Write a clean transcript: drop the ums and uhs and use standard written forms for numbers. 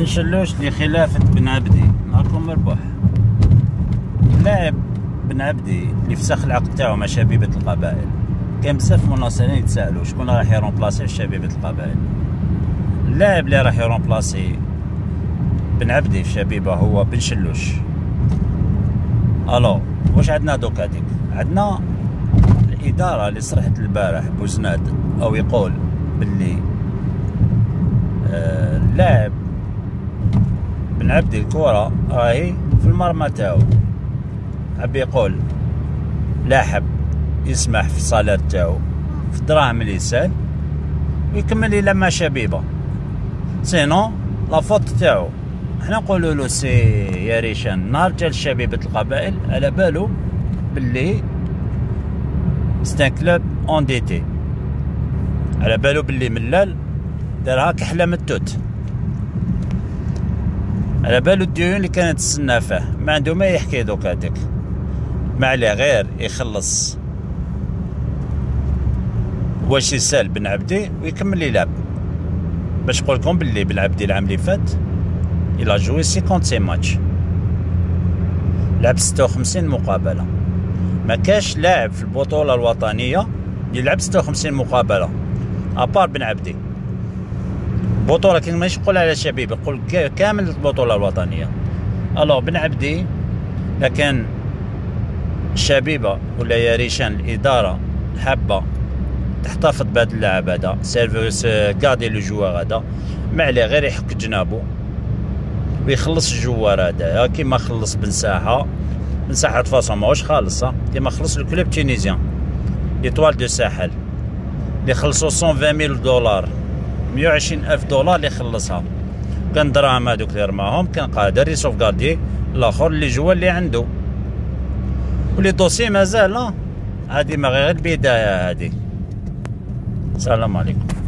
بن شلوش لخلافة بن عبدي نهاركم مربوح. اللاعب بن عبدي اللي فسخ العقد تاعو مع شبيبة القبائل، كان بزاف مناصرين يتسائلوا شكون راح يرومبلاسي شبيبة القبائل. اللاعب اللي راح يرومبلاسي بن عبدي في شبيبة هو بن شلوش. الو واش عندنا دوكا ديك؟ عندنا الإدارة اللي صرحت البارح بوزناد أو يقول باللي اللاعب بن عبدي الكرة راهي في المرمى تاعو، حب يقول لا حب يسمح في الصالير تاعو في الدراهم اللي يسال ويكمل الى مع شبيبه، سينو لافوت تاعو. حنا نقولوا له سي يا ريشان نهار جا لشبيبة القبائل على بالو باللي ستان كلوب اونديتي، على بالو باللي ملال دارها كحله من التوت، على بالو الديون اللي كانت تستنى فيه ما عنده ما يحكي دوك هذاك، ما عليه غير يخلص واش يسال بن عبدي ويكمل يلعب. باش نقول لكم باللي بن عبدي العام اللي فات إلا جوي 56 ماتش، لعب 56 مقابله، ما كاش لاعب في البطوله الوطنيه يلعب 56 مقابله ابار بن عبدي. بطوله كي ماشي نقول على شبيبه، نقول كامل البطوله الوطنيه. الو بن عبدي لكن شبيبه ولا يا ريشان الاداره حابه تحتفظ بهذا اللاعب هذا، سيرفيس كادي لو جوار هذا، ما عليه غير يحك جنابو ويخلص الجوار هذا كيما خلص بن ساحه. بن ساحه فاصون ماهوش خالص كيما خلص الكلوب تونيزيان ليطوال دو ساحل اللي خلصوا $120,000 $120,000 اللي خلصها. كان دراهم هذوك اللي رماهم كان قادر يسوف كاردي الاخر اللي جوا اللي عنده، ولي دوسي مازال هادي ما غير البدايه هادي. السلام عليكم.